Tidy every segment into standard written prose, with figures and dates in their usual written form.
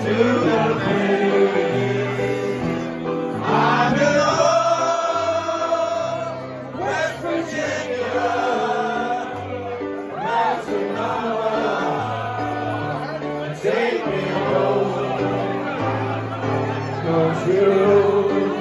Take me home, country road.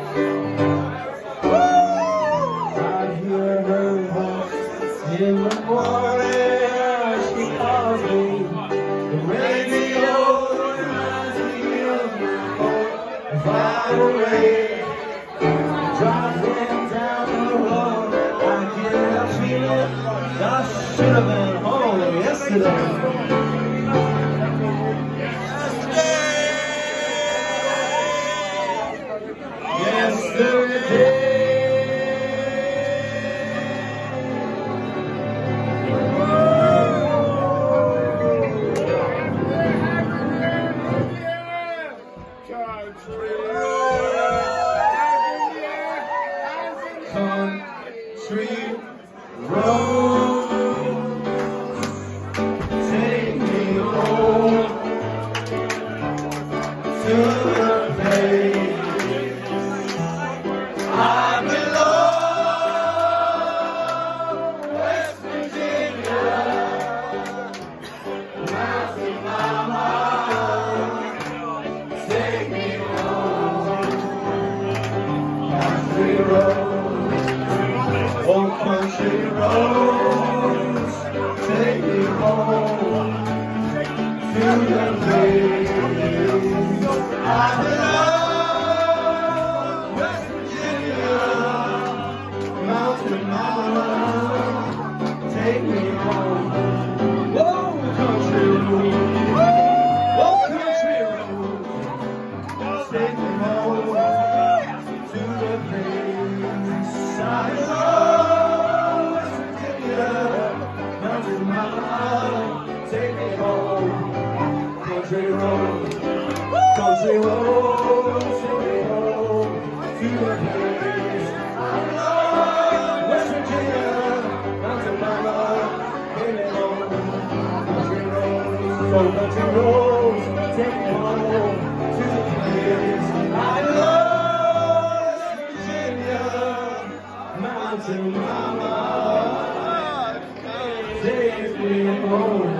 I hear her voice in the morning. She calls me. The radio reminds me of home far away. Driving down the road, I get a feeling I should have been home yesterday. Country road, take me home to the place I belong, West Virginia, Mountain Mama, take me home, country road. Oh, country roads, take me home to the place I belong, West Virginia, Mountain Mama, take me home. Whoa, country road, oh, country road, take me home to the place I belong. Take me home, country road, country road, take me home to the place I belong, West Virginia, Mountain Mama, take me home, country road, country road, take me home to the place I belong, West Virginia, Mountain Mama, take me home.